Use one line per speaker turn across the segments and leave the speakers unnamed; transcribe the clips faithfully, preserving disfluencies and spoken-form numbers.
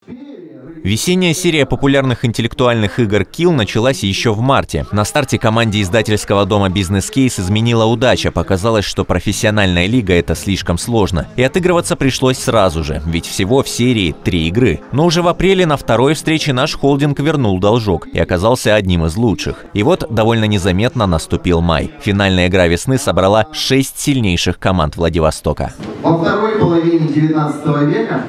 Весенняя серия популярных интеллектуальных игр Kill началась еще в марте. На старте команде издательского дома Business Case изменила удача. Показалось, что профессиональная лига – это слишком сложно. И отыгрываться пришлось сразу же, ведь всего в серии три игры. Но уже в апреле на второй встрече наш холдинг вернул должок и оказался одним из лучших. И вот довольно незаметно наступил май. Финальная игра весны собрала шесть сильнейших команд Владивостока.
Во второй половине девятнадцатого века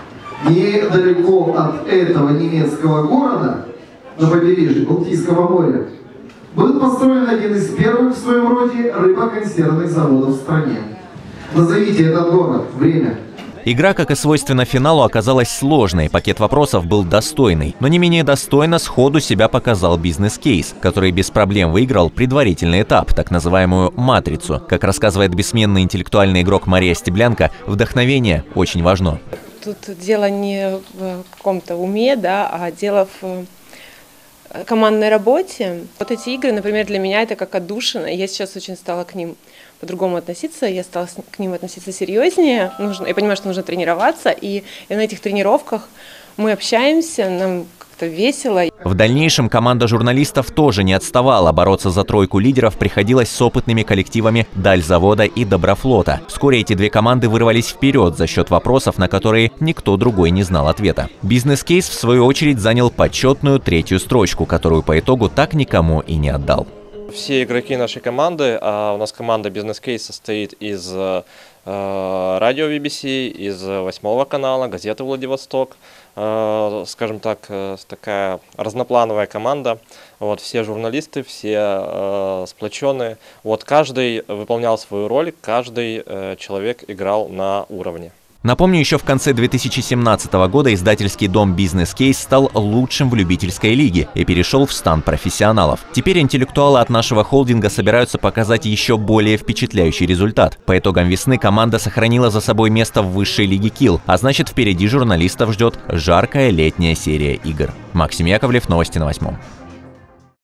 недалеко от этого немецкого города, на побережье Балтийского моря, был построен один из первых в своем роде рыбоконсервных заводов в стране. Назовите этот город, время.
Игра, как и свойственно финалу, оказалась сложной, пакет вопросов был достойный. Но не менее достойно сходу себя показал Business Case, который без проблем выиграл предварительный этап, так называемую «матрицу». Как рассказывает бессменный интеллектуальный игрок Мария Стеблянка, вдохновение очень важно.
Тут дело не в каком-то уме, да, а дело в командной работе. Вот эти игры, например, для меня это как отдушина. Я сейчас очень стала к ним по-другому относиться, я стала к ним относиться серьезнее. Нужно, я понимаю, что нужно тренироваться, и, и на этих тренировках мы общаемся, нам как-то весело.
В дальнейшем команда журналистов тоже не отставала. Бороться за тройку лидеров приходилось с опытными коллективами Дальзавода и Доброфлота. Вскоре эти две команды вырвались вперед за счет вопросов, на которые никто другой не знал ответа. Business Case, в свою очередь, занял почетную третью строчку, которую по итогу так никому и не отдал.
Все игроки нашей команды, а у нас команда Business Case состоит из э, радио ви би си, из восьмого канала, газеты «Владивосток», э, скажем так, э, такая разноплановая команда. Вот, все журналисты, все э, сплоченные. Вот, каждый выполнял свою роль, каждый э, человек играл на уровне.
Напомню, еще в конце две тысячи семнадцатого года издательский дом Business Case стал лучшим в любительской лиге и перешел в стан профессионалов. Теперь интеллектуалы от нашего холдинга собираются показать еще более впечатляющий результат. По итогам весны команда сохранила за собой место в высшей лиге Kill, а значит, впереди журналистов ждет жаркая летняя серия игр. Максим Яковлев, новости на восьмом.